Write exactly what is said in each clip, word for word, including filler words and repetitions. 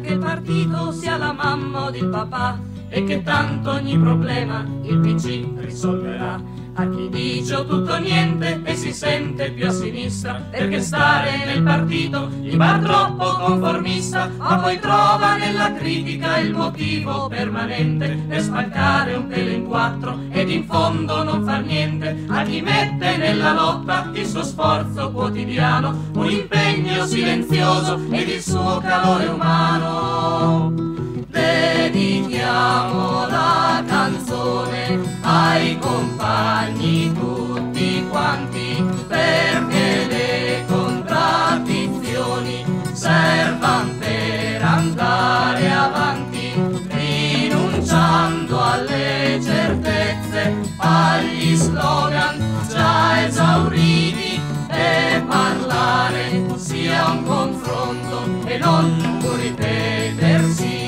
che il partito sia la mamma o il papà e che tanto ogni problema il P C risolverà. A chi dice o tutto o niente e si sente più a sinistra, perché stare nel partito gli va troppo conformista, ma poi trova nella critica il motivo permanente per spaccare un pelo in quattro ed in fondo non far niente. A chi mette nella lotta il suo sforzo quotidiano, un impegno silenzioso ed il suo calore umano. Dedichiamo la canzone ai compagni tutti quanti, perché le contraddizioni servan per andare avanti, rinunciando alle certezze, agli slogan già esauriti, e parlare sia un confronto e non un ripetersi.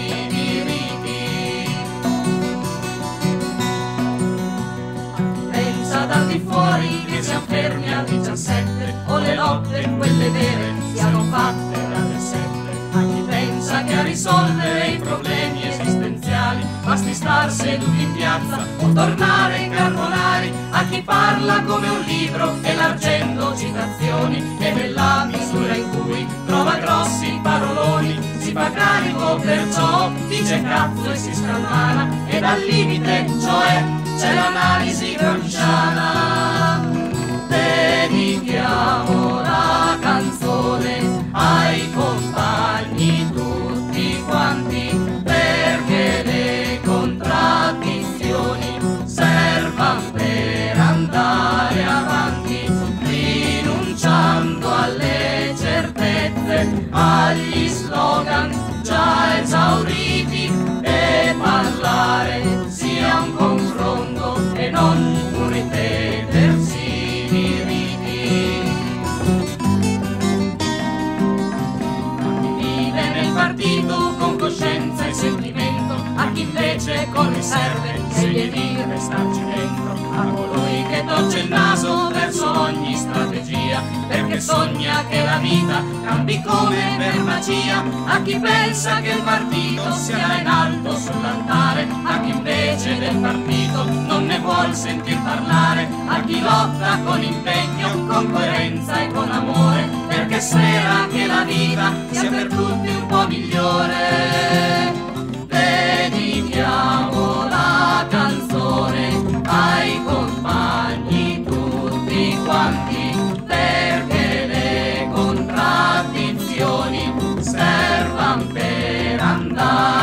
Dal di fuori che siamo fermi al diciassette, o le lotte, quelle vere, siano fatte dalle sette. A chi pensa che a risolvere i problemi esistenziali basti star seduti in piazza o tornare carbonari, a chi parla come un libro elargendo citazioni e nella misura in cui trova grossi paroloni si fa carico, perciò dice cazzo e si scalmana, e dal limite, cioè, c'è l'analisi gramsciana. Dedichiamo la canzone ai compagni tutti quanti, perché le contraddizioni servan per andare avanti, rinunciando alle certezze, agli slogan già esauriti, e parlare sia un confronto e non un ripetersi di riti. A chi vive nel partito con coscienza e sentimento, a chi invece con riserve sceglie di restarci dentro, a colui che torce il naso verso ogni strategia perché sogna che la vita cambi come per magia, a chi pensa che il partito sia in alto sull'altare, a chi invece del partito non ne vuol sentir parlare, a chi lotta con impegno, con coerenza e con amore, perché spera che la vita sia per tutti un po' migliore. Dedichiamo la canzone ai compagni tutti quanti, perché le contraddizioni servan per andare